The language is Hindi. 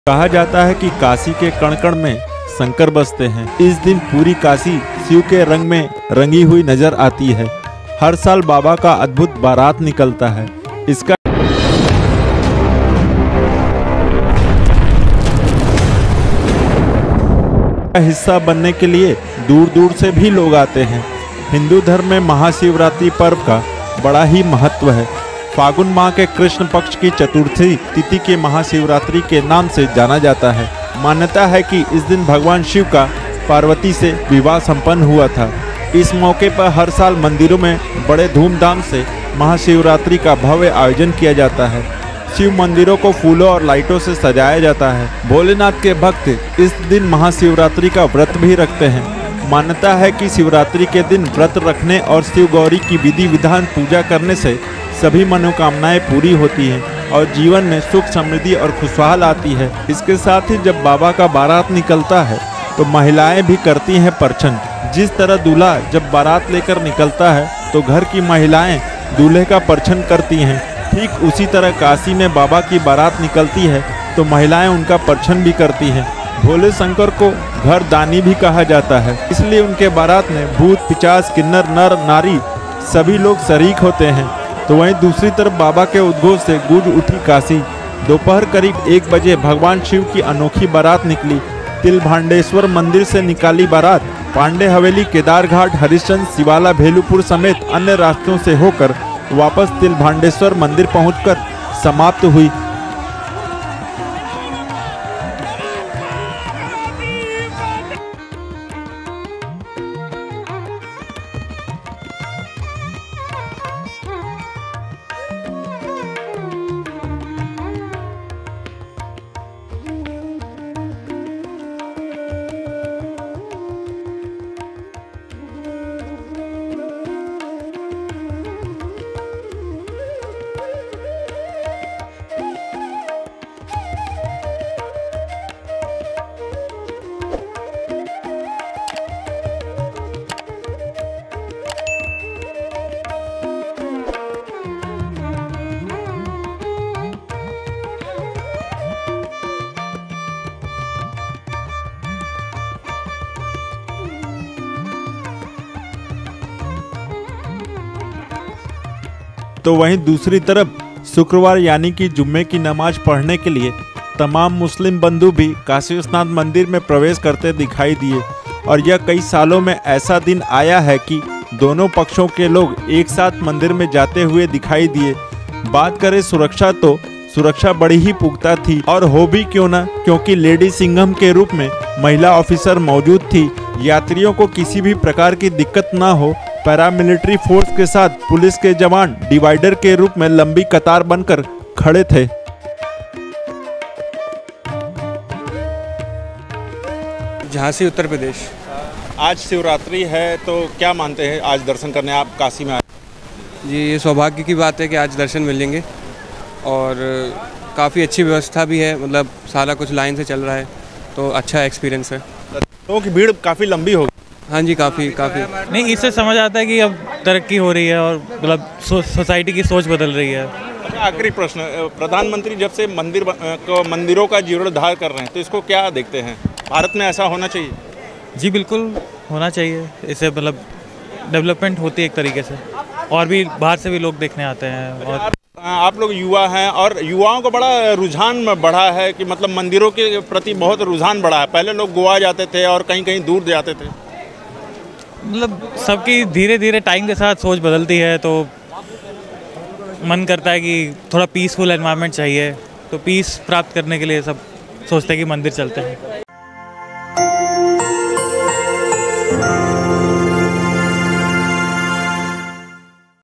कहा जाता है कि काशी के कण कण में शंकर बसते हैं। इस दिन पूरी काशी शिव के रंग में रंगी हुई नजर आती है। हर साल बाबा का अद्भुत बारात निकलता है। इसका हिस्सा बनने के लिए दूर दूर से भी लोग आते हैं। हिंदू धर्म में महाशिवरात्रि पर्व का बड़ा ही महत्व है। फागुन माह के कृष्ण पक्ष की चतुर्थी तिथि के महाशिवरात्रि के नाम से जाना जाता है। मान्यता है कि इस दिन भगवान शिव का पार्वती से विवाह संपन्न हुआ था। इस मौके पर हर साल मंदिरों में बड़े धूमधाम से महाशिवरात्रि का भव्य आयोजन किया जाता है। शिव मंदिरों को फूलों और लाइटों से सजाया जाता है। भोलेनाथ के भक्त इस दिन महाशिवरात्रि का व्रत भी रखते हैं। मान्यता है कि शिवरात्रि के दिन व्रत रखने और शिव गौरी की विधि विधान पूजा करने से सभी मनोकामनाएं पूरी होती हैं और जीवन में सुख समृद्धि और खुशहाल आती है। इसके साथ ही जब बाबा का बारात निकलता है तो महिलाएं भी करती हैं परछन। जिस तरह दूल्हा जब बारात लेकर निकलता है तो घर की महिलाएं दूल्हे का परछन करती हैं, ठीक उसी तरह काशी में बाबा की बारात निकलती है तो महिलाएं उनका परछन भी करती हैं। भोले शंकर को घर दानी भी कहा जाता है, इसलिए उनके बारात में भूत पिशाच किन्नर नर नारी सभी लोग शरीक होते हैं। तो वहीं दूसरी तरफ बाबा के उद्घोष से गूंज उठी काशी। दोपहर करीब 1 बजे भगवान शिव की अनोखी बारात निकली। तिलभांडेश्वर मंदिर से निकाली बारात पांडे हवेली, केदार घाट, हरिश्चंद्र, शिवाला, भेलुपुर समेत अन्य रास्तों से होकर वापस तिलभांडेश्वर मंदिर पहुंचकर समाप्त हुई। तो वहीं दूसरी तरफ शुक्रवार यानी कि जुम्मे की नमाज पढ़ने के लिए तमाम मुस्लिम बंधु भी काशी विश्वनाथ मंदिर में प्रवेश करते दिखाई दिए। और यह कई सालों में ऐसा दिन आया है कि दोनों पक्षों के लोग एक साथ मंदिर में जाते हुए दिखाई दिए। बात करें सुरक्षा तो सुरक्षा बड़ी ही पुख्ता थी, और हो भी क्यों ना, क्योंकि लेडी सिंघम के रूप में महिला ऑफिसर मौजूद थी। यात्रियों को किसी भी प्रकार की दिक्कत ना हो, पैरामिलिट्री फोर्स के साथ पुलिस के जवान डिवाइडर के रूप में लंबी कतार बनकर खड़े थे। झांसी, उत्तर प्रदेश। आज शिवरात्रि है तो क्या मानते हैं, आज दर्शन करने आप काशी में आए? जी, ये सौभाग्य की बात है कि आज दर्शन मिलेंगे और काफ़ी अच्छी व्यवस्था भी है। मतलब सारा कुछ लाइन से चल रहा है तो अच्छा एक्सपीरियंस है। लोगों की भीड़ काफ़ी लंबी होगी। हाँ जी, काफ़ी नहीं, इससे समझ आता है कि अब तरक्की हो रही है और मतलब सोसाइटी की सोच बदल रही है। आखिरी प्रश्न, प्रधानमंत्री जब से मंदिरों का जीर्णोद्धार कर रहे हैं तो इसको क्या देखते हैं, भारत में ऐसा होना चाहिए? जी बिल्कुल होना चाहिए। इससे मतलब डेवलपमेंट होती है एक तरीके से, और भी बाहर से भी लोग देखने आते हैं। और आप लोग युवा हैं और युवाओं को बड़ा रुझान बढ़ा है कि मतलब मंदिरों के प्रति बहुत रुझान बढ़ा है। पहले लोग गोवा जाते थे और कहीं कहीं दूर जाते थे। मतलब सबकी धीरे धीरे टाइम के साथ सोच बदलती है, तो मन करता है कि थोड़ा पीसफुल एनवायरनमेंट चाहिए। तो पीस प्राप्त करने के लिए सब सोचते हैं कि मंदिर चलते हैं।